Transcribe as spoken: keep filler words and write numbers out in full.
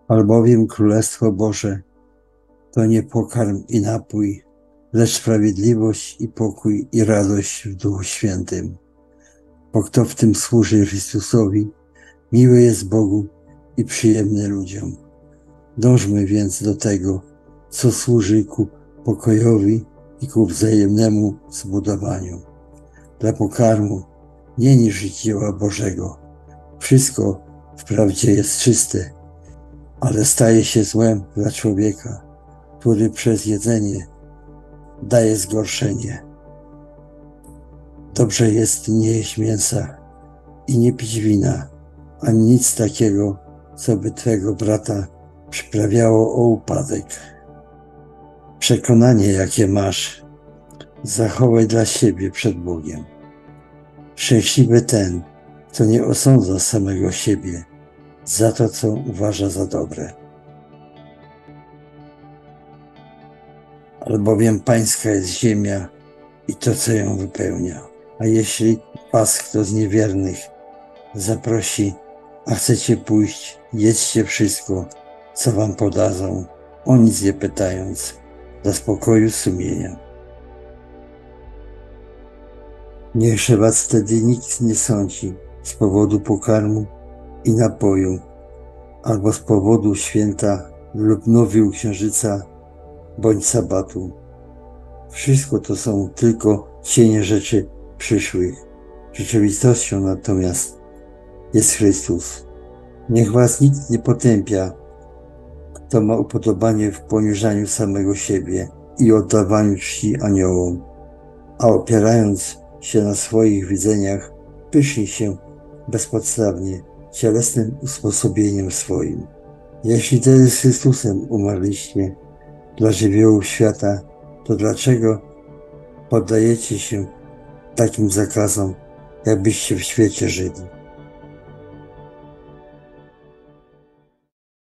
Albowiem Królestwo Boże to nie pokarm i napój, lecz sprawiedliwość i pokój i radość w Duchu Świętym. Bo kto w tym służy Chrystusowi, miły jest Bogu i przyjemny ludziom. Dążmy więc do tego, co służy ku pokojowi i ku wzajemnemu zbudowaniu. Dla pokarmu nie niż dzieła Bożego. Wszystko wprawdzie jest czyste, ale staje się złem dla człowieka, który przez jedzenie daje zgorszenie. Dobrze jest nie jeść mięsa i nie pić wina, ani nic takiego, co by twego brata przyprawiało o upadek. Przekonanie, jakie masz, zachowaj dla siebie przed Bogiem. Szczęśliwy ten, kto nie osądza samego siebie za to, co uważa za dobre. Albowiem pańska jest ziemia i to, co ją wypełnia. A jeśli was kto z niewiernych zaprosi, a chcecie pójść, jedzcie wszystko, co wam podadzą, o nic nie pytając, dla spokoju sumienia. Niechże was wtedy nikt nie sądzi z powodu pokarmu i napoju, albo z powodu święta lub nowiu księżyca, bądź sabatu. Wszystko to są tylko cienie rzeczy przyszłych. Rzeczywistością natomiast jest Chrystus. Niech was nikt nie potępia, kto ma upodobanie w poniżaniu samego siebie i oddawaniu czci aniołom, a opierając się na swoich widzeniach, pyszni się bezpodstawnie cielesnym usposobieniem swoim. Jeśli tedy z Chrystusem umarliście dla żywiołów świata, to dlaczego poddajecie się takim zakazom, jakbyście w świecie żyli?